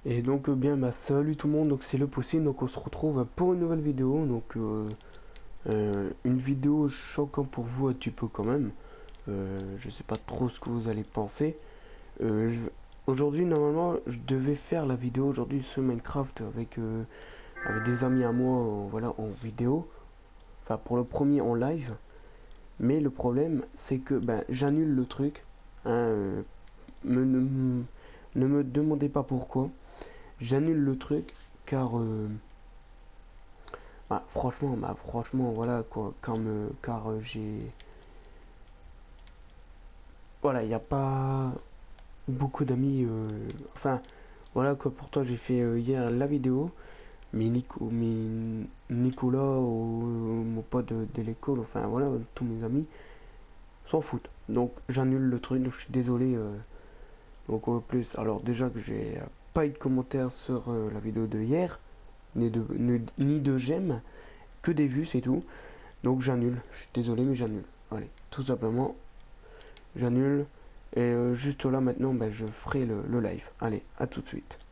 Et donc bien bah salut tout le monde, donc c'est le possible, donc on se retrouve pour une nouvelle vidéo, donc une vidéo choquante pour vous un petit peu quand même. Je sais pas trop ce que vous allez penser. Aujourd'hui normalement je devais faire la vidéo aujourd'hui sur Minecraft avec des amis à moi, voilà, en vidéo, enfin pour le premier en live. Mais le problème c'est que ben j'annule le truc, hein, ne me demandez pas pourquoi. J'annule le truc car franchement voilà quoi, car j'ai voilà, il n'y a pas beaucoup d'amis, enfin voilà quoi, pourtant j'ai fait hier la vidéo, mais Nicolas ou mon pote de l'école, enfin voilà, tous mes amis s'en foutent. Donc j'annule le truc, donc je suis désolé. Donc au plus, alors déjà que j'ai pas eu de commentaires sur la vidéo de hier, ni de j'aime, que des vues, c'est tout. Donc j'annule. Je suis désolé, mais j'annule. Allez, tout simplement, j'annule. Et juste là maintenant, ben, je ferai le live. Allez, à tout de suite.